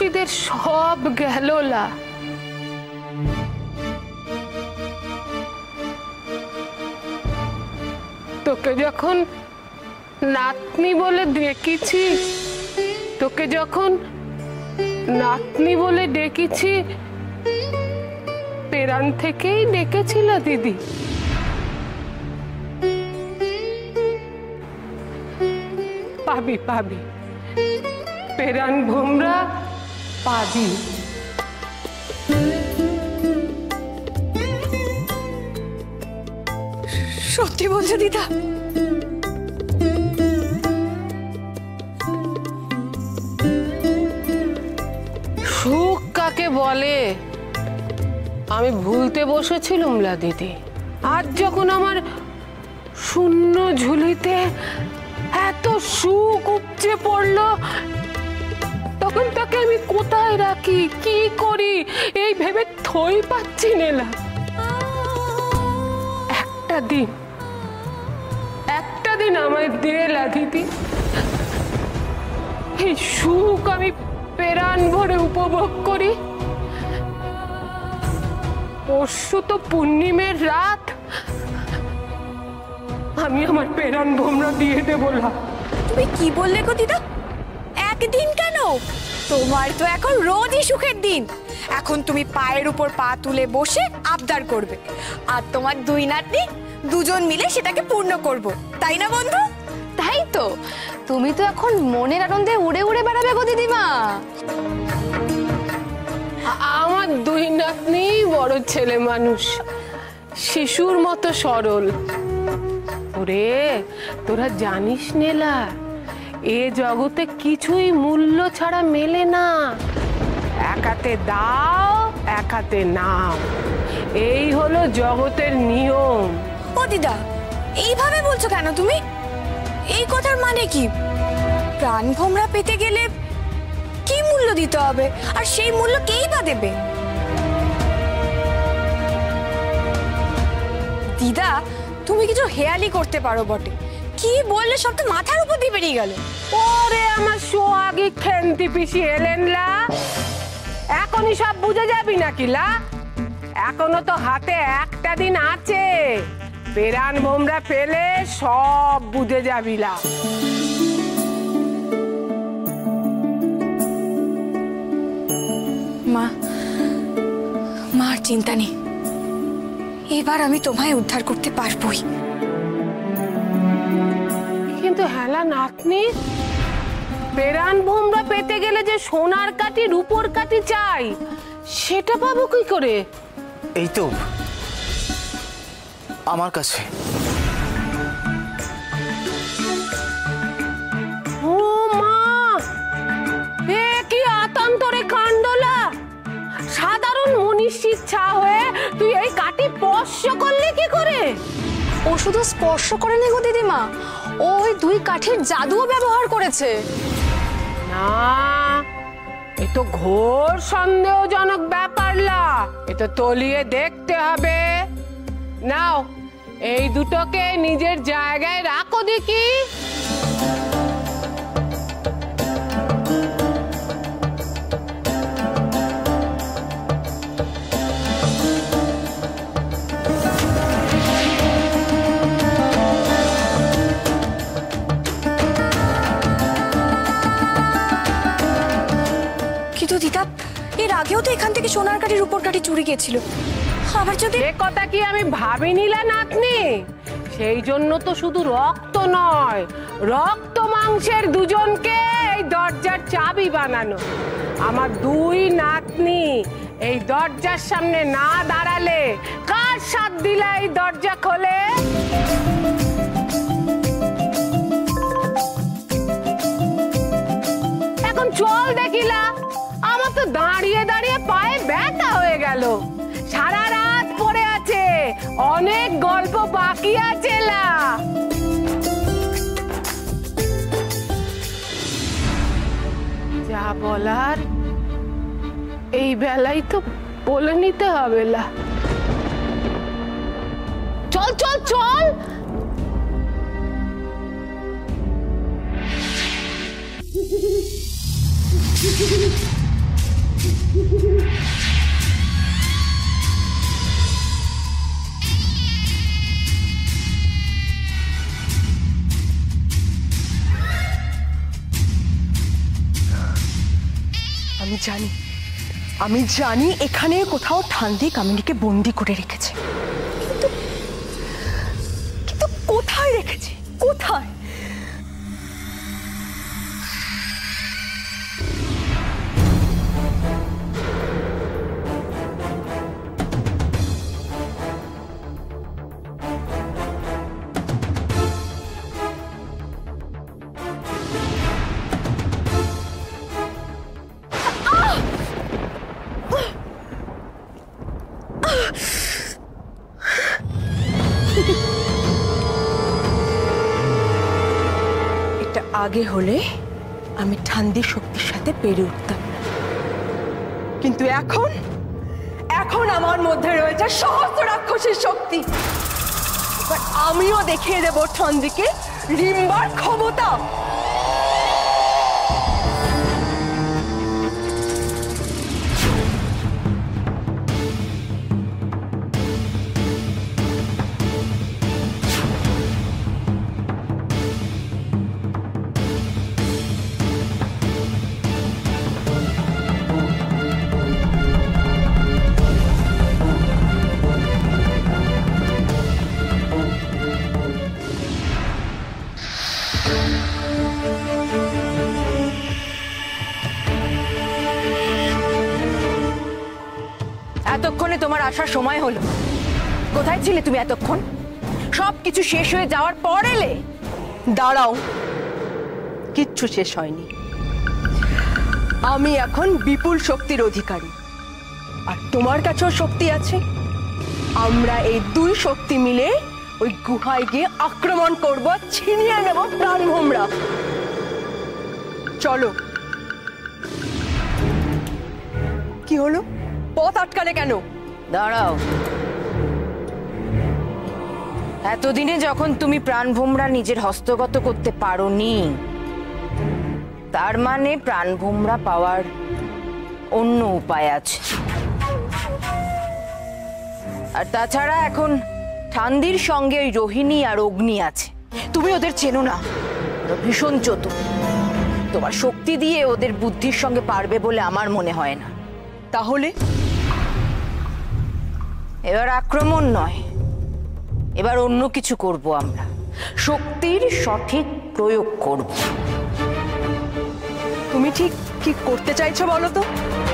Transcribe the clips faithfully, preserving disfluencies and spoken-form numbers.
শক্তিদের সব গেল লা। তোকে যখন নাতনি বলে ডেকেছি, তোকে যখন নাতনি বলে ডেকেছি, পেরান থেকেই ডেকেছিল দিদি। পাবি পাবি, পেরান ভোমরা পাবি। সত্যি বলছো দিদা? সুখ কাকে বলে আমি ভুলতে বসেছিলুম লা দিদি। আজ যখন আমার শূন্য ঝুলিতে এত সুখ উপচে পড়লো, তখন তাকে আমি কোথায় রাখি, কি করি, এই ভেবে থই পাচ্ছি না। একটা দিন একটা দিন আমায় দে লা দিদি, এই সুখ আমি পেরান ভরে উপভোগ করি। পরশু তো পূর্ণিমের রাত, আমি আমার পেরান ভোমরা দিয়ে দেবো না। তুমি কি বললে গো দিদা? একদিন কেন, তোমার তো এখন রোজই সুখের দিন। এখন তুমি পায়ের উপর পা তুলে বসে আবদার করবে, আর তোমার দুই নাতনি দুজন মিলে সেটাকে পূর্ণ করব, তাই না বন্ধু? তাই তো, তুমি তো এখন মনের আনন্দে উড়ে উড়ে বেড়াবে গো দিদিমা। আমার দুই নাতনি বড় ছেলে মানুষ, শিশুর মতো সরল। ওরে তোরা জানিস নেলা, এ জগতে কিছুই মূল্য ছাড়া মেলে না। এক হাতে দাও, এক হাতে নাও, এই হলো জগতের নিয়ম। ও দিদা, এইভাবে বলছো কেন তুমি? এই কথার মানে কি? প্রাণ ভোমরা পেতে গেলে কি মূল্য দিতে হবে, আর সেই মূল্য কেই বা দেবে? দিদা, তুমি কিছু হেয়ালি করতে পারো বটে, কি বললে সব তো মাথার উপর দিয়ে বেরিয়ে গেল। ওরে আমার সোয়াগী খেন্তি পিসি এলেন লা, এখনই সব বুঝে যাবি নাকি লা? এখনো তো হাতে একটা দিন আছে, পেরান ভোমরা পেলে সব বুঝে যাবি লা। মা, মার চিন্তা নেই, এবার আমি তোমায় উদ্ধার করতে পারবোই। কিন্তু হেলা নাতনি, পেরান ভোমরা পেতে গেলে যে সোনার কাঠি রূপোর কাঠি চাই, সেটা পাবো কি করে? এই তো আমার কাছে। ও মা, এ কি আতান্তরে কাণ্ডলা! সাধারণ মনীষীর ছা হয়ে তুই এই কাঠি স্পর্শ করলে কি করে? ও শুধু স্পর্শ করেনি গো দিদিমা, ও ওই দুই কাঠির জাদুও ব্যবহার করেছে। না, এ তো ঘোর সন্দেহজনক ব্যাপার লা, এ তো তলিয়ে দেখতে হবে। নাও, এই দুটোকে নিজের জায়গায় রাখো দেখি। কিন্তু দিদা, এর আগেও তো এখান থেকে সোনার কাঠি রূপোর কাঠি চুরি গেছিল, আবার যদি... এ কথা কি আমি ভাবিনি লা নাতনি? সেই জন্য তো শুধু রক্ত নয়, রক্ত মাংসের দুজনকে এই দরজার চাবি বানানো। আমার দুই নাতনি এই দরজার সামনে না দাঁড়ালে কার সাথ দিলা এই দরজা খোলে? এখন চল দেখিলা, আমার তো দাঁড়িয়ে দাঁড়িয়ে পায়ে ব্যথা হয়ে গেল। সারা রাত পড়ে আছে, অনেক গল্প বাকি আছে লা। যা বলার এই বেলায় তো বলে নিতে হবে লা। চল চল চল। আমি জানি আমি জানি এখানে কোথাও ঠান্দি কামিনীকে বন্দি করে রেখেছে, কিন্তু কিন্তু কোথায় রেখেছে, কোথায়? এটা আগে হলে আমি ঠান্দি শক্তির সাথে পেরে উঠতাম, কিন্তু এখন এখন আমার মধ্যে রয়েছে সহস্র রাক্ষসীর শক্তি। এবার আমিও দেখিয়ে দেব ঠান্দিকে রিম্বার ক্ষমতা। এতক্ষণে তোমার আসার সময় হলো। কোথায় ছিলে তুমি এতক্ষণ? সবকিছু শেষ হয়ে যাওয়ার পর এলে? দাঁড়াও, কিচ্ছু শেষ হয়নি। আমি এখন বিপুল শক্তির অধিকারী, আর তোমার কাছেও শক্তি আছে। আমরা এই দুই শক্তি মিলে ওই গুহায় গিয়ে আক্রমণ করব, ছিনিয়ে নেব প্রাণভোমরা। চলো। কি হলো, পথ আটকালে কেন? দাঁড়াও। এতদিনে যখন তুমি প্রাণভোমরা নিজের হস্তগত করতে পারোনি, তার মানে প্রাণভোমরা পাওয়ার অন্য উপায় আছে। আর তাছাড়া এখন ঠান্দির সঙ্গে ওই রোহিণী আর অগ্নি আছে। তুমি ওদের চেনো না, ওরা ভীষণ চতুর। তোমার শক্তি দিয়ে ওদের বুদ্ধির সঙ্গে পারবে বলে আমার মনে হয় না। তাহলে এবার আক্রমণ নয়, এবার অন্য কিছু করব। আমরা শক্তির সঠিক প্রয়োগ করব। তুমি ঠিক কি করতে চাইছো বলো তো?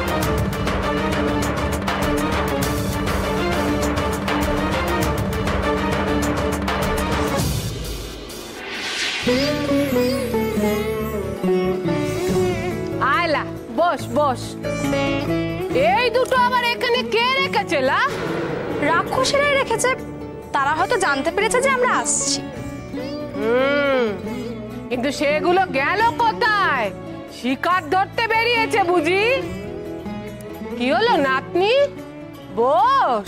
আয়লা, বস বস। এই দুটো আবার এখানে কে রেখেছে? লা রাক্ষসীরাই রেখেছে, তারা হয়তো জানতে পেরেছে যে আমরা আসছি। হুম, কিন্তু সেগুলো গেল কোথায়? শিকার ধরতে বেরিয়েছে বুঝি? কি হলো নাতনি, বস।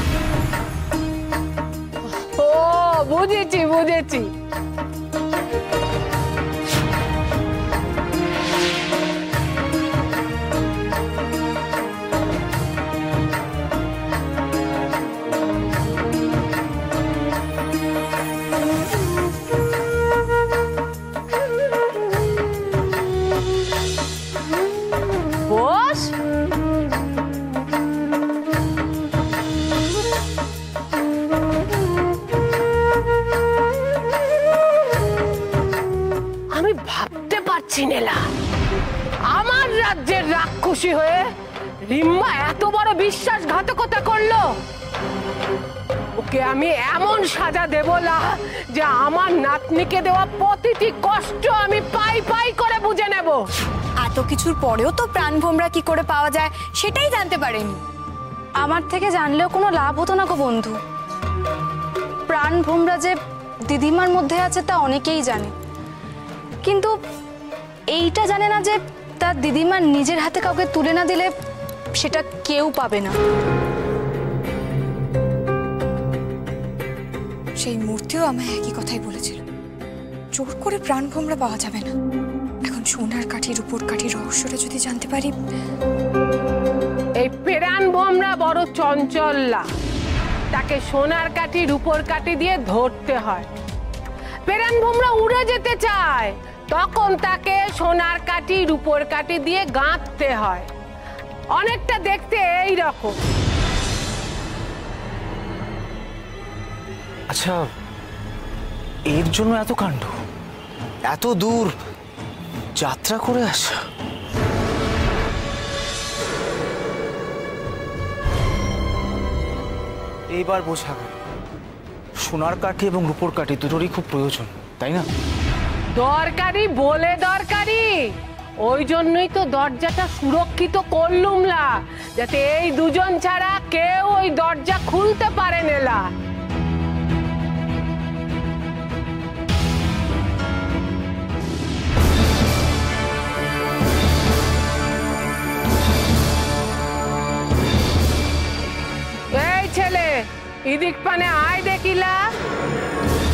ও বুঝেছি বুঝেছি। বস, আমি ভাবতে পারছি না আমার রাজ্যের রাক্ষসী হয়ে রিম্বা এত বড় বিশ্বাসঘাতকতা করলো। ওকে আমি এমন সাজা দেব না যে আমার নাতনিকে দেওয়া প্রতিটি কষ্ট আমি পাই পাই করে বুঝে নেব। এত কিছুর পরেও তো প্রাণভোমরা কি করে পাওয়া যায় সেটাই জানতে পারেনি। আমার থেকে জানলেও কোনো লাভ হতো না গো বন্ধু। প্রাণভোমরা যে দিদিমার মধ্যে আছে তা অনেকেই জানে, কিন্তু এইটা জানে না যে তার দিদিমা নিজের হাতে কাউকে তুলে না দিলে সেটা কেউ পাবে না। সেই মূর্তিও আমায় একই কথাই বলেছিল, জোর করে প্রাণভোমরা পাওয়া যাবে না। এখন সোনার কাঠি রূপোর কাঠি রহস্যটা যদি জানতে পারি। এই প্রাণভোমরা বড় চঞ্চল্লা, তাকে সোনার কাঠি রূপোর কাঠি দিয়ে ধরতে হয়। প্রাণভোমরা উড়ে যেতে চায়, তখন তাকে সোনার কাঠি রূপোর কাঠি দিয়ে গাঁথতে হয়। অনেকটা দেখতে এই রকম। আচ্ছা, এর জন্য এত কাণ্ড, এত দূর যাত্রা করে আসা? এইবার বোঝা গেল সোনার কাঠি এবং রূপোর কাঠি দুটোরই খুব প্রয়োজন, তাই না? দরকারি বলে দরকারি, ওই জন্যই তো দরজাটা সুরক্ষিত করলুমলা, যাতে এই দুজন ছাড়া কেউ ওই দরজা খুলতে পারে না। এই ছেলে, ইদিক পানে আয় দেখিলা।